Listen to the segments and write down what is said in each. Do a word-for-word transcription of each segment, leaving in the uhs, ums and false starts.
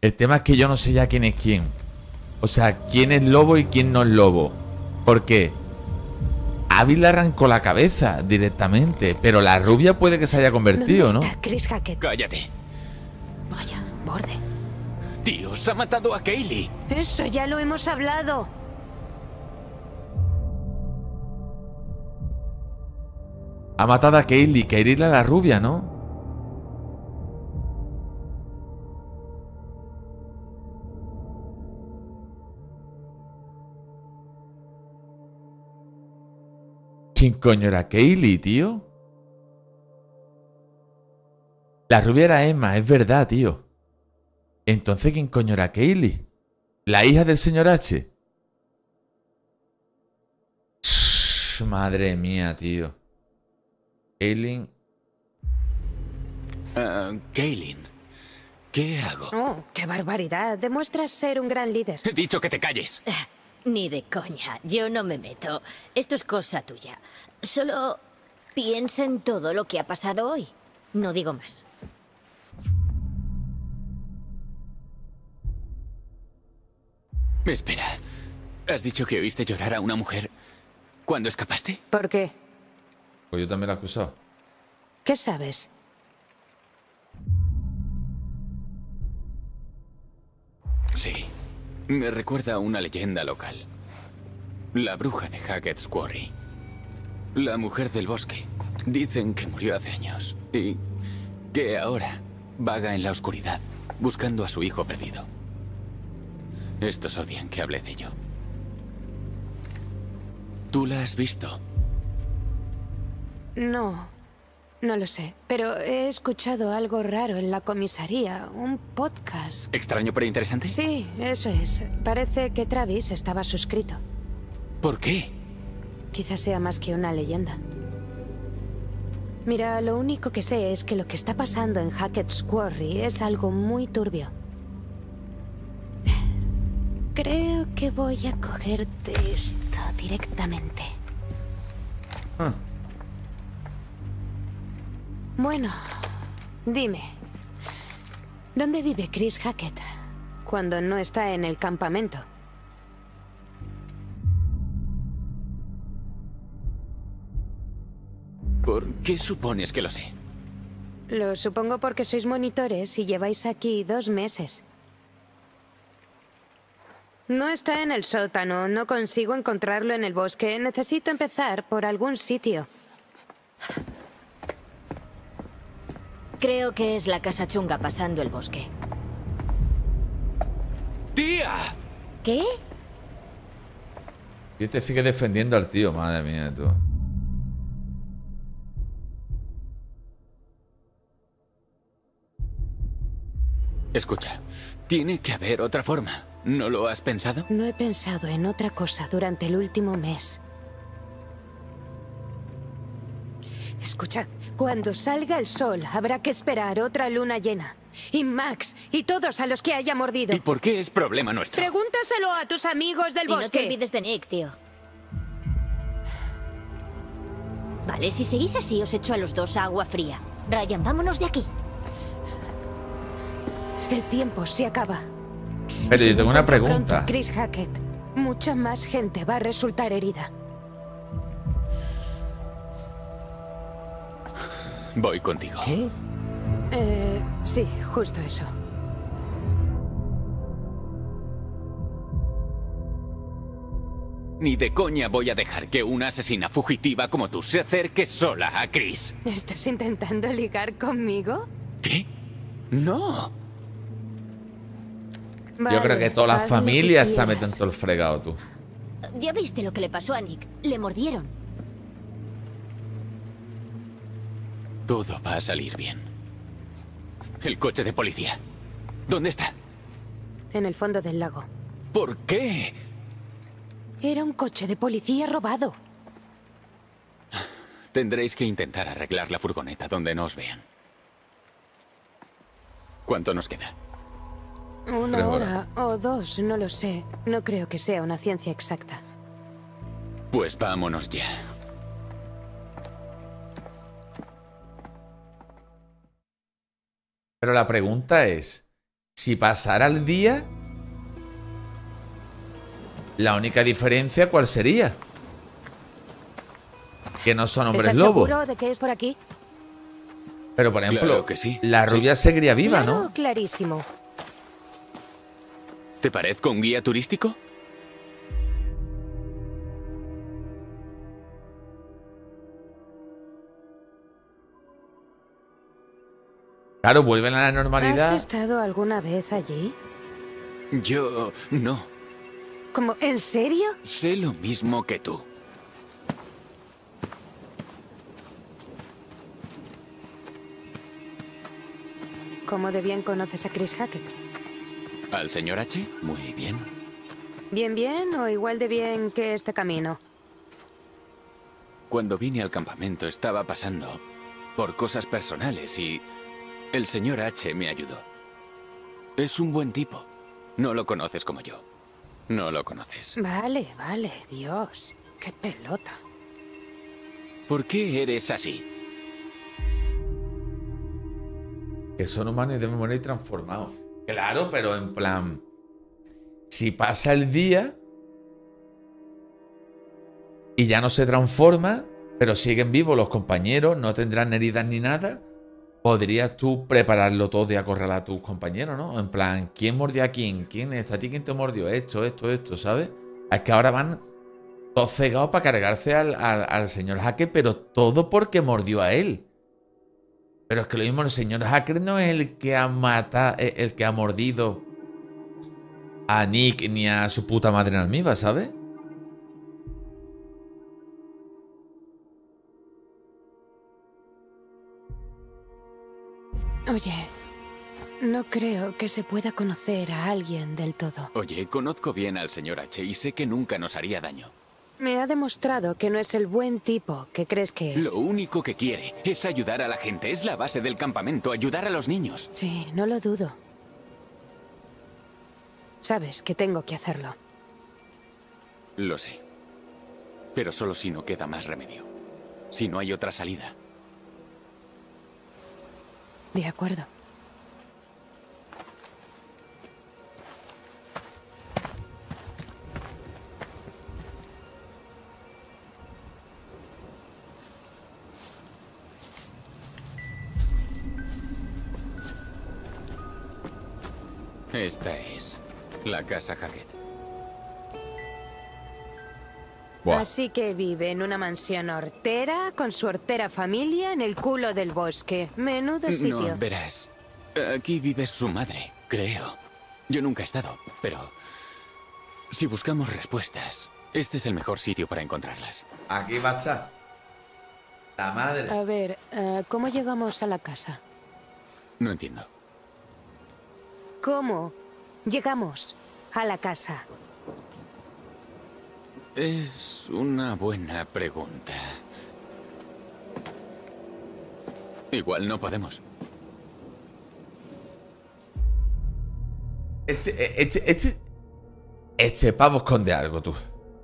El tema es que yo no sé ya quién es quién. O sea, quién es lobo y quién no es lobo. Porque Abby le arrancó la cabeza directamente, pero la rubia puede que se haya convertido, ¿no? ¿Dónde está Chris Hackett? Cállate. Vaya, borde. Dios, ha matado a Kaylee. Eso ya lo hemos hablado. Ha matado a Kaylee. Kaylee era la rubia, ¿no? ¿Quién coño era Kaylee, tío? La rubia era Emma, es verdad, tío. Entonces, ¿quién coño era Kaylee? ¿La hija del señor H? Shh, madre mía, tío. Kaylee. Uh, Kaylin, ¿qué hago? Oh, qué barbaridad. Demuestras ser un gran líder. He dicho que te calles. Ni de coña, yo no me meto. Esto es cosa tuya. Solo piensa en todo lo que ha pasado hoy. No digo más. Espera, ¿has dicho que oíste llorar a una mujer cuando escapaste? ¿Por qué? Pues yo también la he acusado. ¿Qué sabes? Sí, me recuerda a una leyenda local. La bruja de Hackett's Quarry. La mujer del bosque. Dicen que murió hace años y que ahora vaga en la oscuridad, buscando a su hijo perdido. Estos odian que hable de ello. ¿Tú la has visto? No, no lo sé. Pero he escuchado algo raro en la comisaría. Un podcast. ¿Extraño pero interesante? Sí, eso es. Parece que Travis estaba suscrito. ¿Por qué? Quizás sea más que una leyenda. Mira, lo único que sé es que lo que está pasando en Hackett's Quarry es algo muy turbio. Creo que voy a cogerte esto directamente. Ah. Bueno, dime, ¿dónde vive Chris Hackett cuando no está en el campamento? ¿Por qué supones que lo sé? Lo supongo porque sois monitores y lleváis aquí dos meses. No está en el sótano, no consigo encontrarlo en el bosque. Necesito empezar por algún sitio. Creo que es la casa chunga pasando el bosque. ¡Tía! ¿Qué? Y te sigue defendiendo al tío, madre mía, tú. Escucha, tiene que haber otra forma. ¿No lo has pensado? No he pensado en otra cosa durante el último mes. Escuchad, cuando salga el sol habrá que esperar otra luna llena. Y Max, y todos a los que haya mordido. ¿Y por qué es problema nuestro? Pregúntaselo a tus amigos del Y no bosque. te olvides de Nick, tío. Vale, si seguís así os echo a los dos a agua fría. Ryan, vámonos de aquí. El tiempo se acaba. Pero Si yo tengo no una encuentro pronto pregunta. a Chris Hackett, mucha más gente va a resultar herida. Voy contigo. ¿Qué? Eh, sí, justo eso. Ni de coña voy a dejar que una asesina fugitiva como tú se acerque sola a Chris. ¿Estás intentando ligar conmigo? ¿Qué? ¡No! Yo creo que toda la haz lo que familia está quieras. metiendo todo el fregado, tú. Ya viste lo que le pasó a Nick. Le mordieron. Todo va a salir bien. El coche de policía. ¿Dónde está? En el fondo del lago. ¿Por qué? Era un coche de policía robado. Tendréis que intentar arreglar la furgoneta donde no os vean. ¿Cuánto nos queda? Una Tres hora o dos, no lo sé. No creo que sea una ciencia exacta. Pues vámonos ya. Pero la pregunta es, Si pasara el día, la única diferencia, ¿cuál sería? Que no son hombres ¿Estás lobos. seguro de que es por aquí? Pero, por ejemplo, Claro que sí. la rubia seguiría viva, Claro, ¿no? clarísimo. ¿Te parezco un guía turístico? Claro, vuelven a la ¿Has normalidad. estado alguna vez allí? Yo no. ¿Cómo? ¿En serio? Sé lo mismo que tú. ¿Cómo de bien conoces a Chris Hackett? ¿Al señor H? Muy bien. ¿Bien bien o igual de bien que este camino? Cuando vine al campamento estaba pasando por cosas personales y el señor H me ayudó. Es un buen tipo. No lo conoces como yo. No lo conoces. Vale, vale, Dios. Qué pelota. ¿Por qué eres así? Que son humanos y deben morir transformados. Claro, pero en plan... Si pasa el día... Y ya no se transforma, pero siguen vivos los compañeros, no tendrán heridas ni nada... Podrías tú prepararlo todo y acorralar a tus compañeros, ¿no? En plan, ¿quién mordió a quién? ¿Quién es? ¿A ti quién te mordió? Esto, esto, esto, ¿sabes? Es que ahora van todos cegados para cargarse al, al, al señor Hacker, pero todo porque mordió a él. Pero es que lo mismo, el señor Hacker no es el que ha matado, el que ha mordido a Nick ni a su puta madre en almíbar, ¿sabes? Oye, no creo que se pueda conocer a alguien del todo. Oye, conozco bien al señor H y sé que nunca nos haría daño. Me ha demostrado que no es el buen tipo que crees que es. Lo único que quiere es ayudar a la gente. Es la base del campamento, ayudar a los niños. Sí, no lo dudo. Sabes que tengo que hacerlo. Lo sé. Pero solo si no queda más remedio. Si no hay otra salida. De acuerdo. Esta es la casa Hackett. Buah. Así que vive en una mansión hortera, con su hortera familia en el culo del bosque. Menudo sitio. No, verás. Aquí vive su madre, creo. Yo nunca he estado, pero... Si buscamos respuestas, este es el mejor sitio para encontrarlas. Aquí va a estar. La madre. A ver, eh, ¿cómo llegamos a la casa? No entiendo. ¿Cómo llegamos a la casa? Es una buena pregunta. Igual no podemos. Este, este, este, este pavo esconde algo, tú.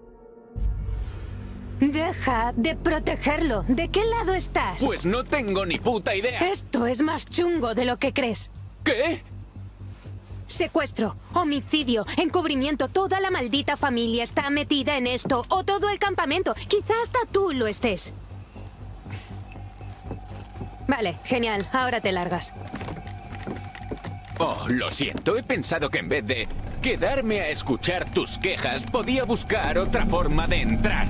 Deja de protegerlo. ¿De qué lado estás? Pues no tengo ni puta idea. Esto es más chungo de lo que crees. ¿Qué? Secuestro, homicidio, encubrimiento. Toda la maldita familia está metida en esto. O todo el campamento. Quizá hasta tú lo estés. Vale, genial. Ahora te largas. Oh, lo siento. He pensado que en vez de quedarme a escuchar tus quejas, podía buscar otra forma de entrar.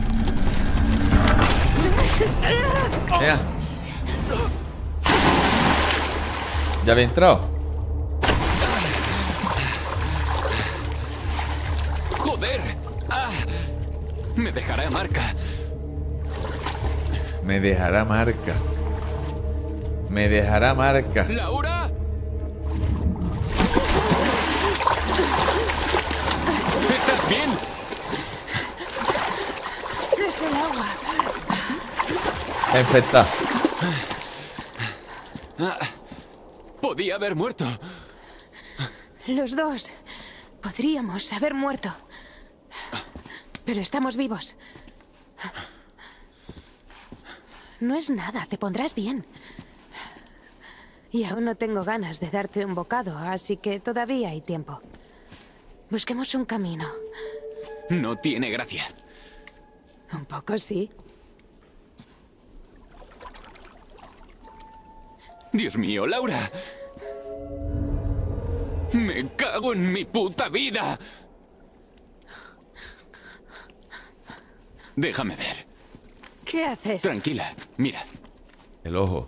Venga. ¿Ya había entrado? ¡Joder! ¡Ah! Me dejará marca. Me dejará marca. Me dejará marca. ¡Laura! ¿Estás bien? Es el agua. Está infectada. Ah, podía haber muerto. Los dos podríamos haber muerto. Pero estamos vivos. No es nada, te pondrás bien. Y aún no tengo ganas de darte un bocado, así que todavía hay tiempo. Busquemos un camino. No tiene gracia. Un poco sí. Dios mío, Laura. Me cago en mi puta vida. Déjame ver. ¿Qué haces? Tranquila, mira. El ojo.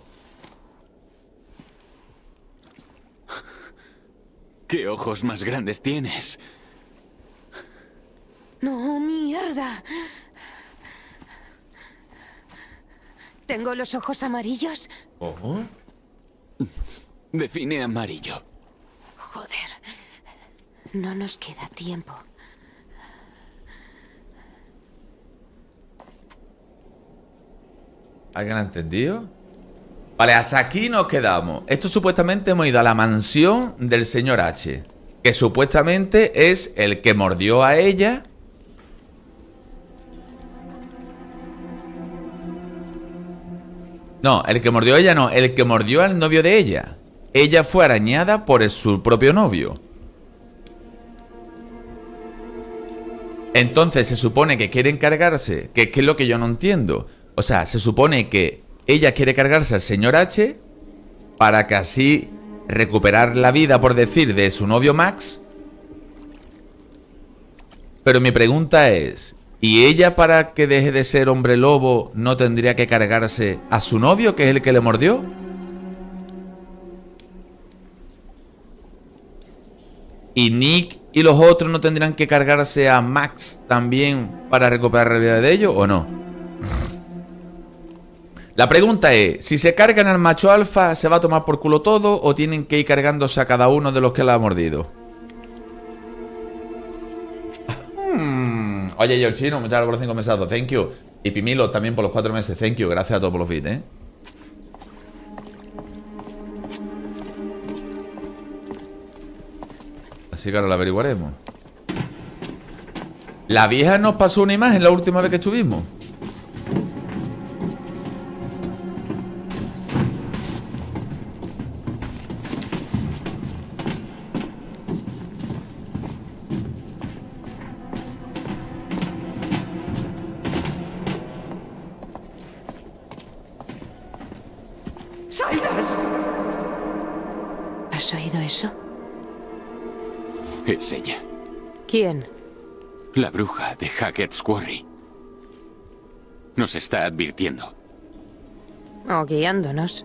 ¿Qué ojos más grandes tienes? No, mierda. ¿Tengo los ojos amarillos? ¿Ojo? Define amarillo. Joder. No nos queda tiempo. ¿Alguien ha entendido? Vale, hasta aquí nos quedamos. Esto supuestamente hemos ido a la mansión del señor H, que supuestamente es el que mordió a ella. No, el que mordió a ella no, el que mordió al novio de ella. Ella fue arañada por su propio novio. Entonces se supone que quiere encargarse, que, que es lo que yo no entiendo. O sea, se supone que ella quiere cargarse al señor H para que así recuperar la vida, por decir, de su novio Max. Pero mi pregunta es, ¿y ella para que deje de ser hombre lobo no tendría que cargarse a su novio, que es el que le mordió? ¿Y Nick y los otros no tendrían que cargarse a Max también para recuperar la vida de ellos o no? La pregunta es, si se cargan al macho alfa, ¿se va a tomar por culo todo o tienen que ir cargándose a cada uno de los que la ha mordido? Hmm. Oye, yo el chino, muchas gracias por los cinco meses, thank you. Y Pimilo también por los cuatro meses, thank you. Gracias a todos por los bits, ¿eh? Así que ahora lo averiguaremos. La vieja nos pasó una imagen la última vez que estuvimos. ¿Has oído eso? Es ella. ¿Quién? La bruja de Hackett's Quarry. Nos está advirtiendo. O guiándonos.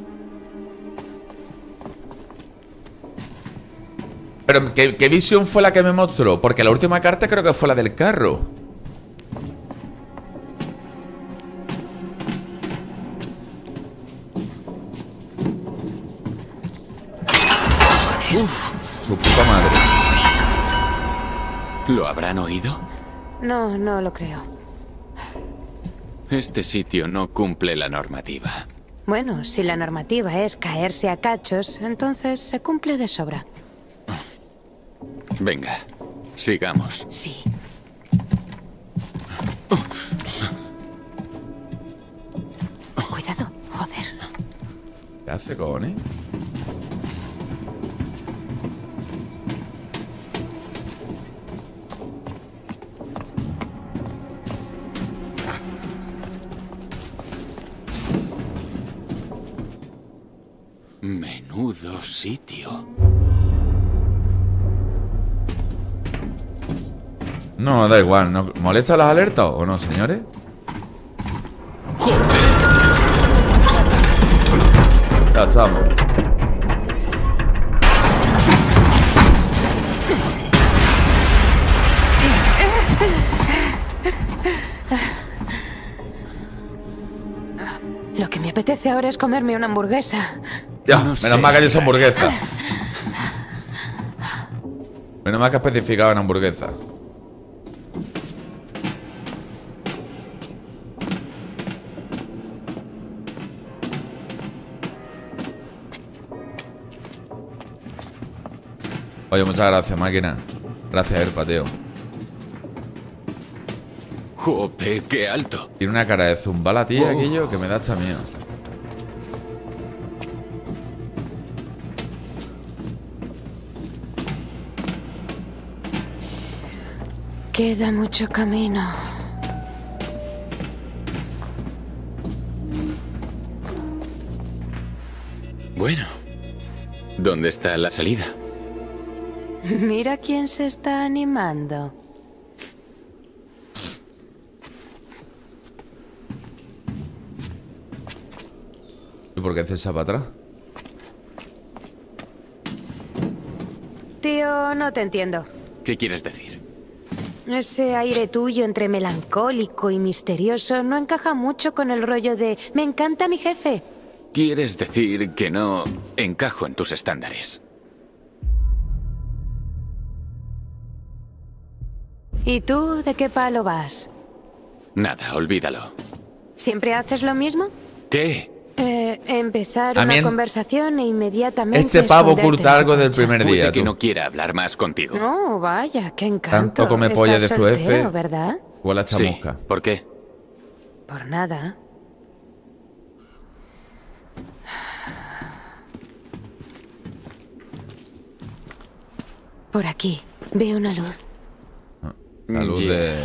Pero, ¿qué, ¿qué visión fue la que me mostró? Porque la última carta creo que fue la del carro. Uf, su puta madre. ¿Lo habrán oído? No, no lo creo. Este sitio no cumple la normativa. Bueno, si la normativa es caerse a cachos, entonces se cumple de sobra. Venga, sigamos. Sí. Cuidado, joder. ¿Qué hace, cojones? Menudo sitio. No, da igual. ¿No molesta las alertas o no, señores? ¡Joder! Ya estamos. Lo que me apetece ahora es comerme una hamburguesa. Ya, No menos sé. mal que hay esa hamburguesa. Menos mal que ha especificado una hamburguesa. Oye, muchas gracias, máquina. Gracias, el pateo. ¡Jope, qué alto! Tiene una cara de zumba la tía, Oh. aquello, que me da hasta miedo. queda mucho camino. Bueno, ¿dónde está la salida? Mira quién se está animando. ¿Y por qué haces esa para atrás? Tío, no te entiendo. ¿Qué quieres decir? Ese aire tuyo entre melancólico y misterioso no encaja mucho con el rollo de me encanta mi jefe. ¿Quieres decir que no encajo en tus estándares? ¿Y tú de qué palo vas? Nada, olvídalo. ¿Siempre haces lo mismo? ¿Qué? Eh, empezar A una mí en- conversación e inmediatamente Este pavo esconderte oculta en tu algo del concha. primer Puede día, que tú. no quiera hablar más contigo. No, vaya, qué encanto. Tanto come polla Estás de su soltero, F. ¿verdad? Huele a Sí, chamusca. ¿por qué? Por nada. Por aquí, veo una luz. La luz Ya. de...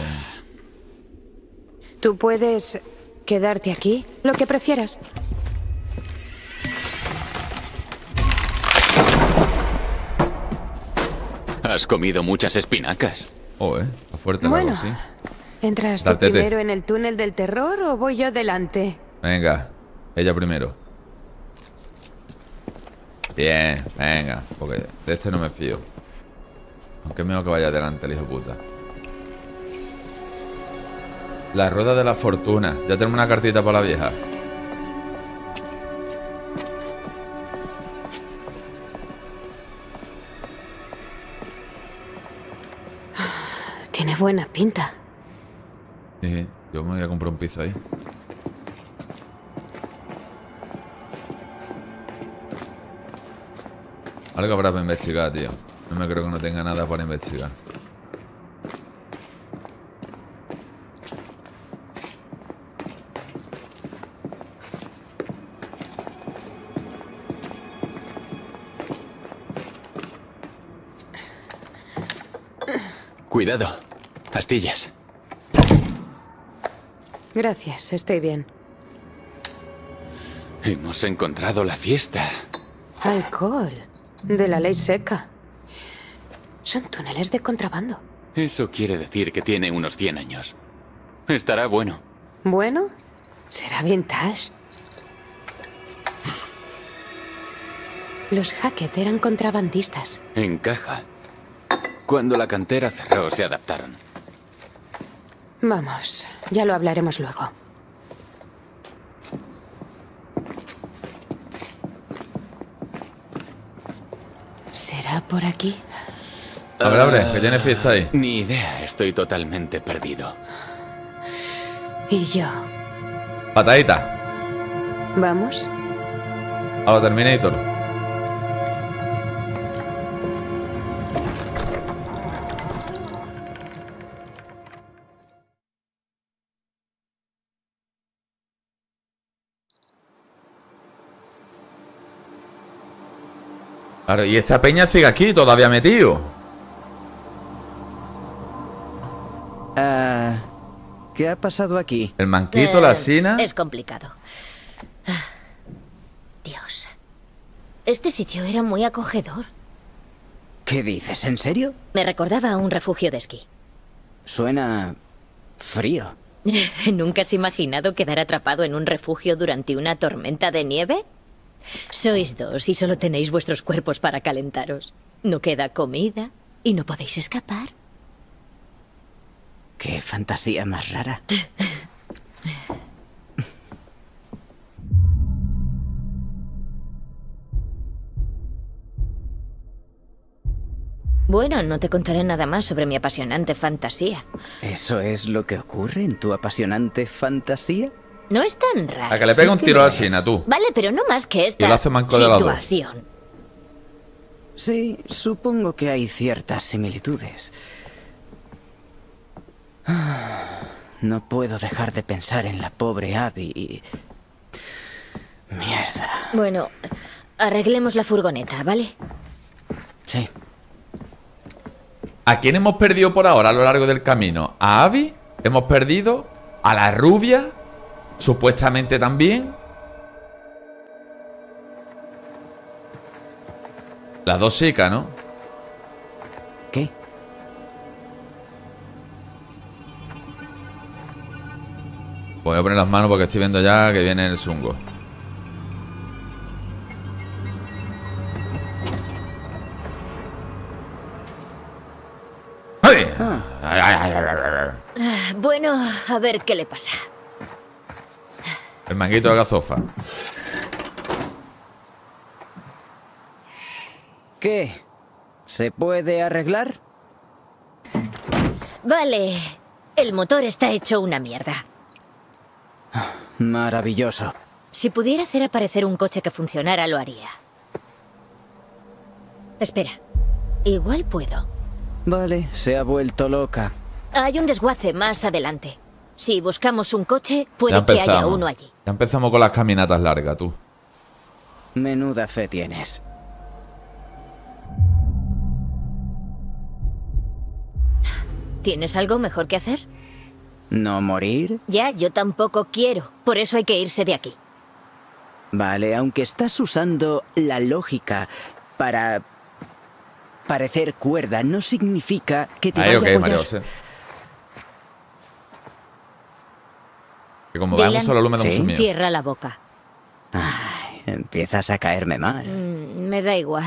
Tú puedes quedarte aquí, lo que prefieras. Has comido muchas espinacas. Oh, eh. Está fuerte el Bueno, algo, sí. ¿entras tú Dártete. primero en el túnel del terror o voy yo delante? Venga. Ella primero. Bien, venga. Porque de este no me fío. Aunque es mejor que vaya adelante, el hijo puta. La rueda de la fortuna. Ya tenemos una cartita para la vieja. Tiene buena pinta. Sí, yo me voy a comprar un piso ahí. Algo habrá para investigar, tío. No me creo que no tenga nada para investigar. Cuidado. Pastillas. Gracias, estoy bien. Hemos encontrado la fiesta. Alcohol. De la ley seca. Son túneles de contrabando. Eso quiere decir que tiene unos cien años. Estará bueno. Bueno, será vintage. Los Hackett eran contrabandistas. Encaja. Cuando la cantera cerró, se adaptaron. Vamos, ya lo hablaremos luego. ¿Será por aquí? Abre, abre, que tiene fiesta ahí. Ni idea, estoy totalmente perdido. Y yo. Patadita. ¿Vamos? A lo Terminator. Claro, y esta peña sigue aquí todavía metido. Ah, ¿qué ha pasado aquí? El manquito, la Eh, sina. Es complicado. Ah, Dios. Este sitio era muy acogedor. ¿Qué dices? ¿En serio? Me recordaba a un refugio de esquí. Suena frío. ¿Nunca has imaginado quedar atrapado en un refugio durante una tormenta de nieve? Sois dos y solo tenéis vuestros cuerpos para calentaros. No queda comida y no podéis escapar. Qué fantasía más rara. Bueno, no te contaré nada más sobre mi apasionante fantasía. ¿Eso es lo que ocurre en tu apasionante fantasía? No es tan raro. A que le pega un sí tiro que a la es. sina, tú. Vale, pero no más que esta Y lo hace manco de los dos. situación. Sí, supongo que hay ciertas similitudes. Ah, no puedo dejar de pensar en la pobre Abby y... Mierda. Bueno, arreglemos la furgoneta, ¿vale? Sí. ¿A quién hemos perdido por ahora a lo largo del camino? ¿A Abby? ¿Hemos perdido? ¿A la rubia? Supuestamente también. Las dos chicas, ¿no? ¿Qué? Voy a poner las manos porque estoy viendo ya que viene el zungo. ¡Ay! Ah. Ay, ay, ay, ay, ay. Ah, bueno, a ver qué le pasa. El manguito de gazofa. ¿Qué? ¿Se puede arreglar? Vale, el motor está hecho una mierda. Maravilloso. Si pudiera hacer aparecer un coche que funcionara, lo haría. Espera, igual puedo. Vale, se ha vuelto loca. Hay un desguace más adelante. Si buscamos un coche, Ya puede que haya empezamos. uno allí. Ya empezamos con las caminatas largas, tú. Menuda fe tienes. ¿Tienes algo mejor que hacer? ¿No morir? Ya, yo tampoco quiero. Por eso hay que irse de aquí. Vale, aunque estás usando la lógica para parecer cuerda, no significa que te Ahí, vaya ok, a María apoyar. José. Que como va en un Dylan, solo lumen de ¿sí? un sumido. Cierra la boca. Ay, empiezas a caerme mal. Mm, me da igual.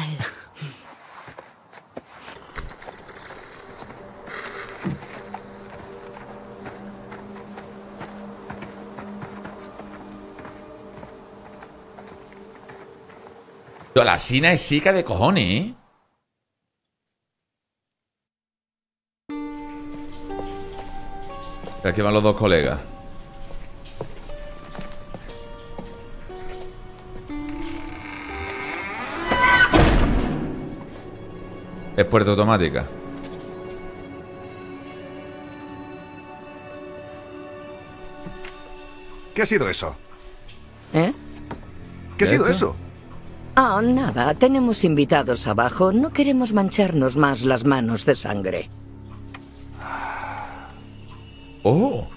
Tío, la Sina es chica de cojones, ¿eh? Aquí van los dos colegas. Es puerta automática. ¿Qué ha sido eso? ¿Eh? ¿Qué ha ¿Qué sido ha hecho? eso? Ah, nada. Tenemos invitados abajo. No queremos mancharnos más las manos de sangre. Oh.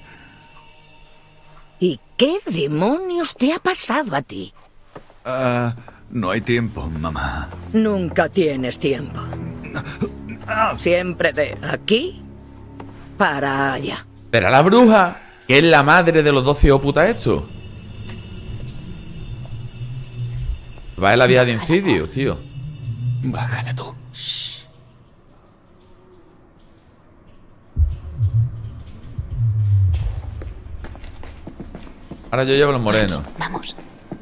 ¿Y qué demonios te ha pasado a ti? Ah, no hay tiempo, mamá. Nunca tienes tiempo. Siempre de aquí para allá. Pero la bruja, que es la madre de los doce hijos puta estos. Va en la vía de incidio, tío. Bájala tú. Ahora yo llevo los morenos. Vamos.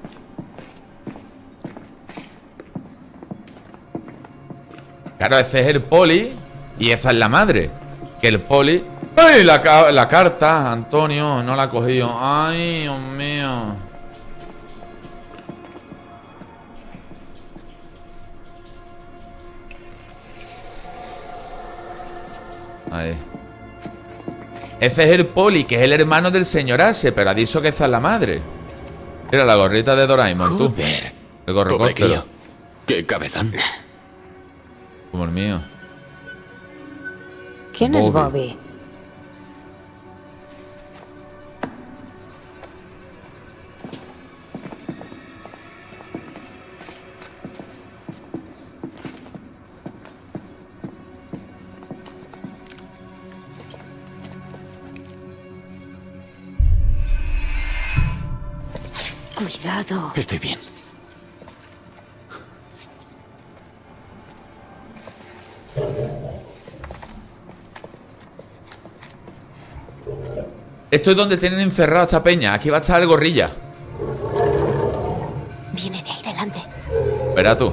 Claro, ese es el poli y esa es la madre. Que el poli... ¡Ay! La, ca- la carta, Antonio, no la ha cogido. ¡Ay, Dios mío! Ahí. Ese es el poli, que es el hermano del señor Ace, pero ha dicho que esa es la madre. Mira la gorrita de Doraemon, tú. Joder. El gorrocóptero. Cobequillo. Qué cabezón. Como el mío. ¿Quién es Bobby? Cuidado. Estoy bien. Esto es donde tienen encerrado a esta peña. Aquí va a estar el gorrilla. Viene de ahí delante. Verá tú.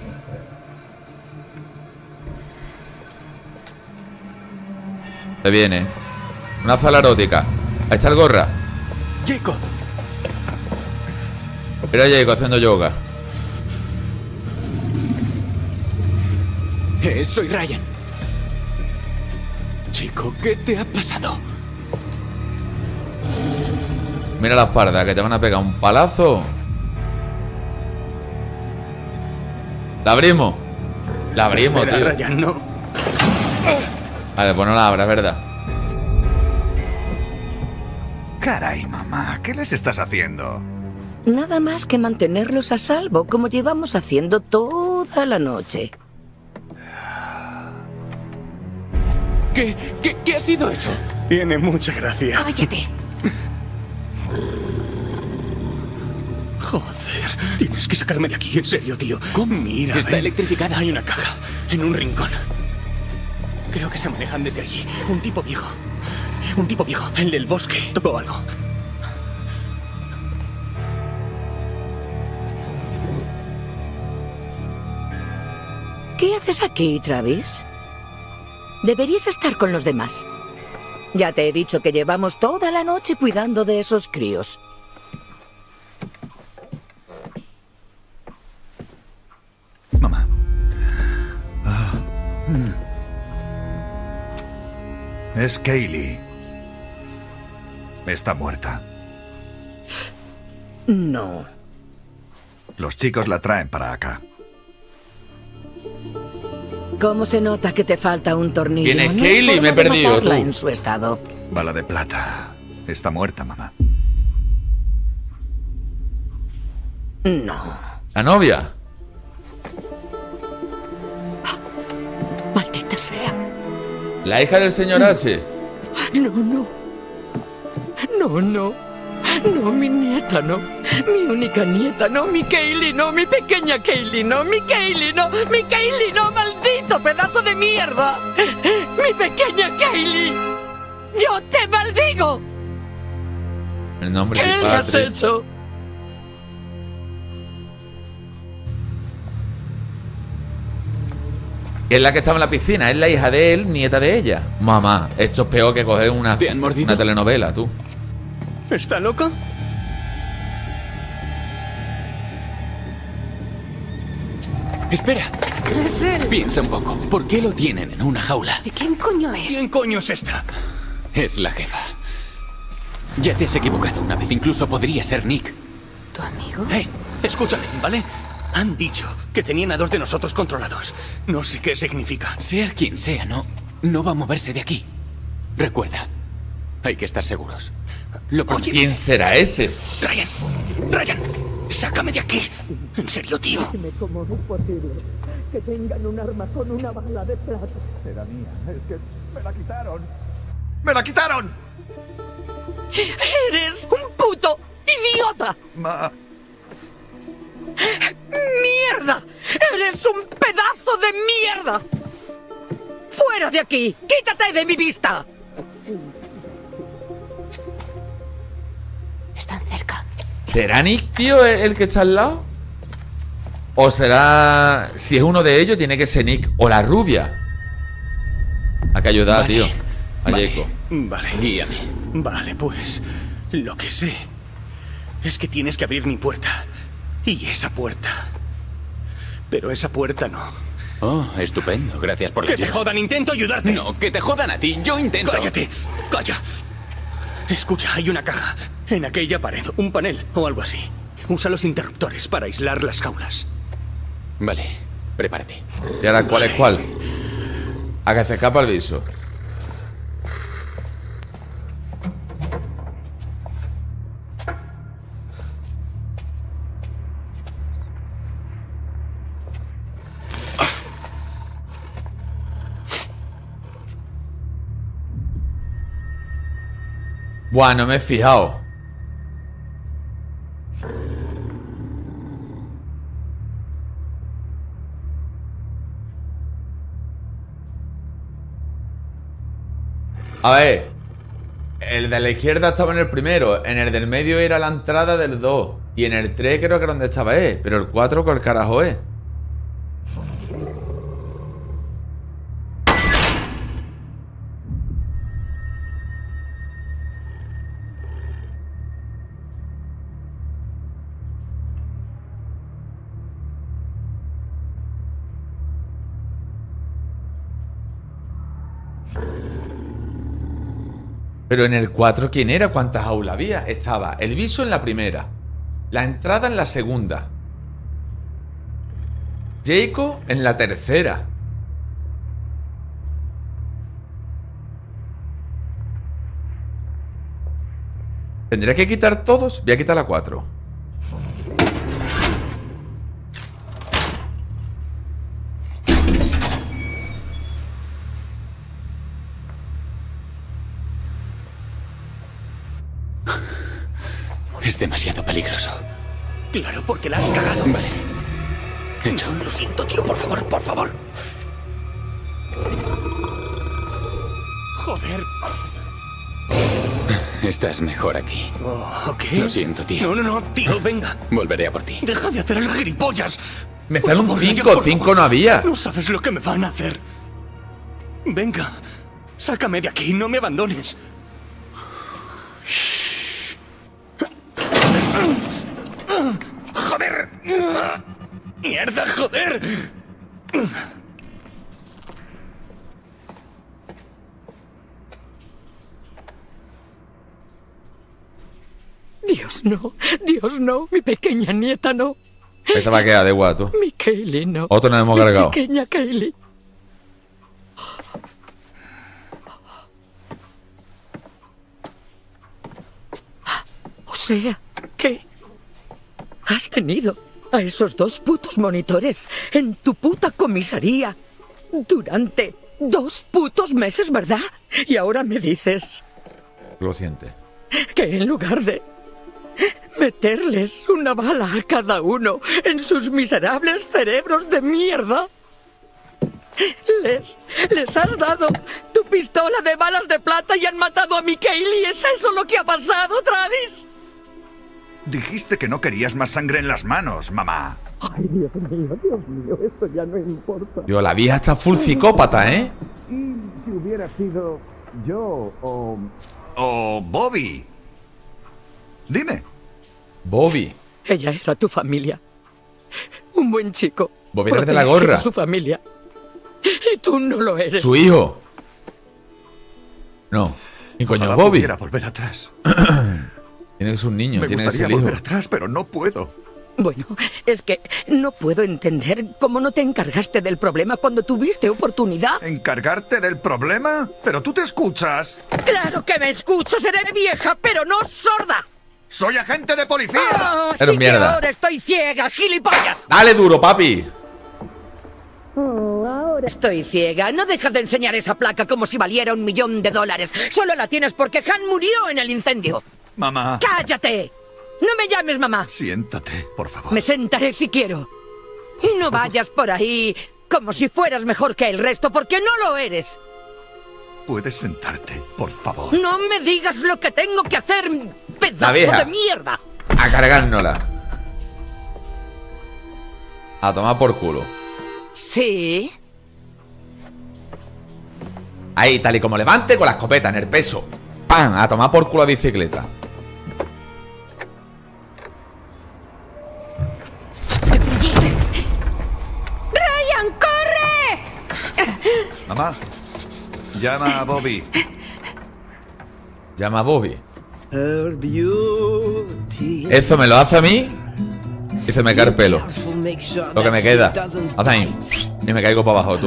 Se viene. Una sala erótica. Ahí está el gorra. Jacob. Mira a Jacob haciendo yoga. Eh, soy Ryan. Chico, ¿qué te ha pasado? Mira la espalda, que te van a pegar un palazo. La abrimos. La abrimos, Espera, tío. Ryan, no. Vale, pues no la abra, ¿verdad? Caray, mamá, ¿qué les estás haciendo? Nada más que mantenerlos a salvo, como llevamos haciendo toda la noche. ¿Qué, qué, qué ha sido eso? Tiene mucha gracia. Cállate. Joder, tienes que sacarme de aquí, en serio, tío. ¿Cómo? Mira, Está ven. electrificada. Hay una caja, en un rincón. Creo que se manejan desde allí. Un tipo viejo. Un tipo viejo, el del bosque. Tocó algo. ¿Qué haces aquí, Travis? Deberías estar con los demás. Ya te he dicho que llevamos toda la noche cuidando de esos críos. Mamá. Ah, mm. Es Kaylee. Está muerta. No. Los chicos la traen para acá. ¿Cómo se nota que te falta un tornillo? ¿Quién es No hay Kaylee? forma Me he de perdido, matarla tú. en su estado. Bala de plata. Está muerta, mamá. No. ¿La novia? Maldita sea. ¿La hija del señor H? No, no. No, no. No, mi nieta, no. Mi única nieta, no. Mi Kaylee, no. Mi pequeña Kaylee, no. Mi Kaylee, no. Mi Kaylee, no. Maldito pedazo de mierda. Mi pequeña Kaylee. Yo te maldigo. El nombre ¿Qué de le has padre. hecho? Es la que estaba en la piscina, es la hija de él, nieta de ella. Mamá, esto es peor que coger una, ¿Te han mordido? una telenovela, tú. ¿Está loca? Espera, Es él. piensa un poco. ¿Por qué lo tienen en una jaula? ¿Quién coño es? ¿Quién coño es esta? Es la jefa. Ya te has equivocado una vez. Incluso podría ser Nick. ¿Tu amigo? Eh, escúchame, ¿vale? Han dicho que tenían a dos de nosotros controlados. No sé qué significa. Sea quien sea, no, no va a moverse de aquí. Recuerda, hay que estar seguros. Lo prometo. ¿Quién será ese? Ryan, Ryan, sácame de aquí. En serio, tío. ¿Cómo es posible que tengan un arma con una bala de plata? Era mía. Es que me la quitaron. ¡Me la quitaron! ¡Eres un puto idiota! Ma... ¡Mierda! ¡Eres un pedazo de mierda! ¡Fuera de aquí! ¡Quítate de mi vista! Están cerca. ¿Será Nick, tío, el, el que está al lado? ¿O será... Si es uno de ellos, tiene que ser Nick o la rubia? Hay que ayudar, Vale, tío. A vale. Jacob. Vale. Guíame. Vale, pues. Lo que sé es que tienes que abrir mi puerta. Y esa puerta. Pero esa puerta no. Oh, estupendo. Gracias por la ¡Que te ayuda. jodan! ¡Intento ayudarte! No, que te jodan a ti. Yo intento. ¡Cállate! ¡Calla! Escucha, hay una caja. En aquella pared. Un panel o algo así. Usa los interruptores para aislar las jaulas. Vale, prepárate. ¿Y ahora cuál es cuál? A que se escapa el viso. Buah, no me he fijado. A ver, el de la izquierda estaba en el primero, en el del medio era la entrada del dos y en el tres creo que era donde estaba él, pero el cuatro ¿cuál carajo es? Pero en el cuatro, ¿quién era? ¿Cuántas aulas había? Estaba el viso en la primera, la entrada en la segunda, Jacob en la tercera Tendría que quitar todos. Voy a quitar la cuatro. Es demasiado peligroso. Claro, porque la has cagado. Vale. Hecho. Lo siento, tío, por favor, por favor. Joder. Estás mejor aquí. Oh, ¿qué? Lo siento, tío. No, no, no, tío, venga. Volveré a por ti. Deja de hacer el gilipollas. Me Por sale un favor, Ryan, cinco. por cinco favor. no había. No sabes lo que me van a hacer. Venga, sácame de aquí, no me abandones. ¡Joder! ¡Mierda, joder! Dios, no. Dios, no. Mi pequeña nieta, no. Esta va a quedar de guato. Mi Kaylee, no. Otro nos hemos Mi cargado. pequeña Kaylee. O sea, que has tenido a esos dos putos monitores en tu puta comisaría durante dos putos meses, ¿verdad? Y ahora me dices Lo siente. que en lugar de meterles una bala a cada uno en sus miserables cerebros de mierda, les, les has dado tu pistola de balas de plata y han matado a mi Kaylee. ¿Es eso lo que ha pasado, Travis? Dijiste que no querías más sangre en las manos, mamá. Ay, Dios mío, Dios mío, esto ya no importa. Yo, la vieja está full psicópata, ¿eh? ¿Y si hubiera sido yo o... O Bobby. Dime. Bobby. Ella era tu familia. Un buen chico. Bobby era de la Protege gorra. a su familia. Y tú no lo eres. Su hijo. No. ¿Y coño Ojalá Bobby? pudiera volver atrás. Tiene que ser un niño, Me tiene que gustaría ser hijo. volver atrás, pero no puedo. Bueno, es que no puedo entender cómo no te encargaste del problema cuando tuviste oportunidad. ¿Encargarte del problema? Pero tú te escuchas. ¡Claro que me escucho! Seré vieja, pero no sorda. ¡Soy agente de policía! ¡Oh, Eres sí mierda. que ahora estoy ciega, gilipollas! Dale duro, papi. Oh, ahora estoy ciega. No dejas de enseñar esa placa como si valiera un millón de dólares. Solo la tienes porque Han murió en el incendio. Mamá. ¡Cállate! No me llames mamá. Siéntate, por favor. Me sentaré si quiero. No vayas por ahí como si fueras mejor que el resto, porque no lo eres. Puedes sentarte, por favor. No me digas lo que tengo que hacer, La pedazo vieja. de mierda. A cargárnosla. A tomar por culo. Sí. Ahí, tal y como levante con la escopeta en el peso. ¡Pam! A tomar por culo la bicicleta. ¡Ryan, corre! Mamá, llama a Bobby. Llama a Bobby. Eso me lo hace a mí y se me cae el pelo. Lo que me queda. Haz ahí. Y me caigo para abajo, tú.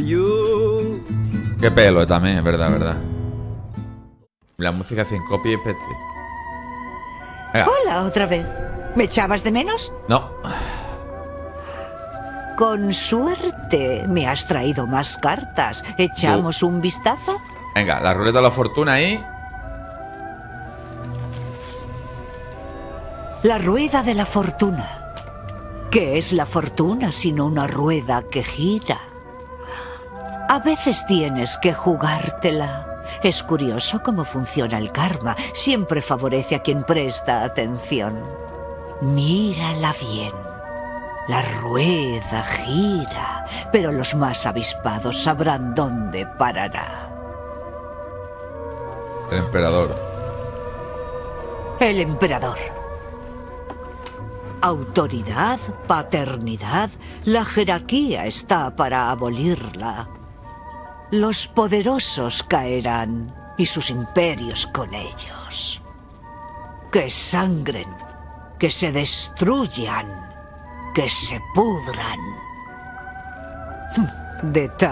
Qué pelo también, es verdad, verdad. La música sin copy y peste. Venga. Hola, otra vez. ¿Me echabas de menos? No. Con suerte me has traído más cartas. ¿Echamos un vistazo? Venga, la ruleta de la fortuna ahí. La rueda de la fortuna. ¿Qué es la fortuna sino una rueda que gira? A veces tienes que jugártela. Es curioso cómo funciona el karma. Siempre favorece a quien presta atención. Mírala bien. La rueda gira, pero los más avispados sabrán dónde parará. El emperador. El emperador. Autoridad, paternidad, la jerarquía está para abolirla. Los poderosos caerán y sus imperios con ellos. Que sangren, que se destruyan, que se pudran.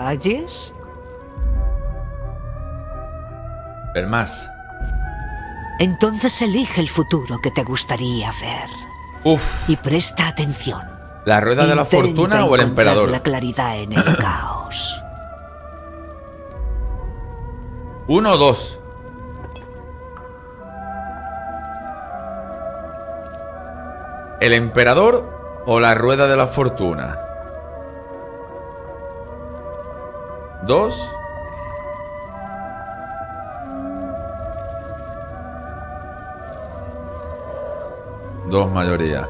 ¿Detalles? El más. Entonces elige el futuro que te gustaría ver. Uf. Y presta atención. ¿La rueda de la Intenta fortuna o el encontrar emperador? la claridad en el caos. Uno o dos. ¿El emperador o la rueda de la fortuna? Dos. Dos mayoría.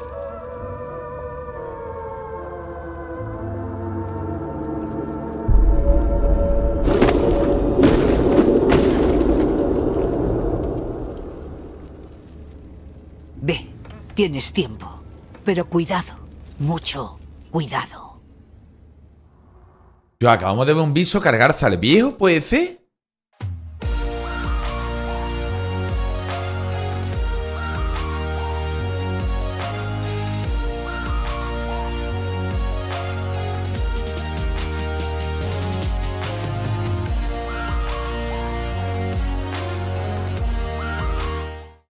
Ve, tienes tiempo. Pero cuidado, mucho cuidado. Yo acabamos de ver un bicho cargarse al viejo, ¿puede ser?